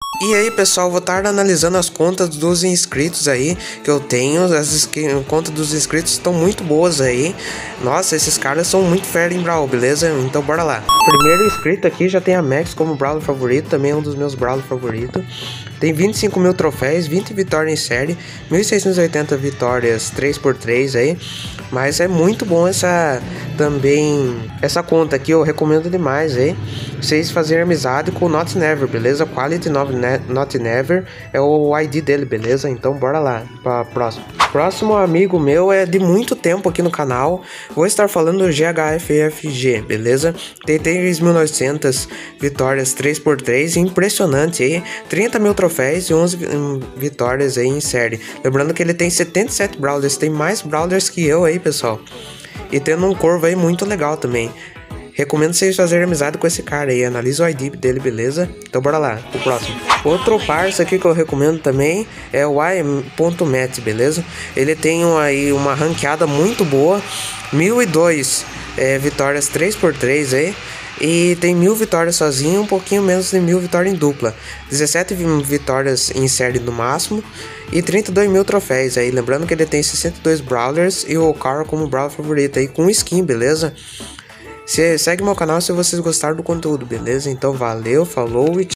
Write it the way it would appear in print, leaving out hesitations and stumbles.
E aí pessoal, vou estar analisando as contas dos inscritos aí que eu tenho. As contas dos inscritos estão muito boas aí. Nossa, esses caras são muito fera em Brawl, beleza? Então bora lá. Primeiro inscrito aqui já tem a Max como Brawler favorito, também é um dos meus Brawler favoritos. Tem 25 mil troféus, 20 vitórias em série, 1680 vitórias 3x3 aí. Mas é muito bom essa conta aqui, eu recomendo demais aí. Vocês fazerem amizade com o Not Never, beleza? Quality Not Never é o ID dele, beleza? Então bora lá para próximo. Próximo amigo meu é de muito tempo aqui no canal. Vou estar falando do GHFFG, beleza? Tem 3.900 vitórias 3x3, impressionante aí. 30 mil troféus e 11 vitórias aí em série. Lembrando que ele tem 77 Brawlers, tem mais Brawlers que eu aí, pessoal. E tendo um corvo aí muito legal também. Recomendo vocês fazerem amizade com esse cara aí. Analisa o ID dele, beleza? Então bora lá, pro próximo. Outro parça aqui que eu recomendo também é o Y.Met, beleza? Ele tem aí uma ranqueada muito boa. 1002 vitórias 3x3 aí. E tem 1000 vitórias sozinho, um pouquinho menos de 1000 vitórias em dupla. 17 vitórias em série no máximo. E 32 mil troféus aí. Lembrando que ele tem 62 Brawlers e o Carl como Brawler favorito aí com skin, beleza? Segue meu canal se vocês gostaram do conteúdo, beleza? Então valeu, falou e tchau.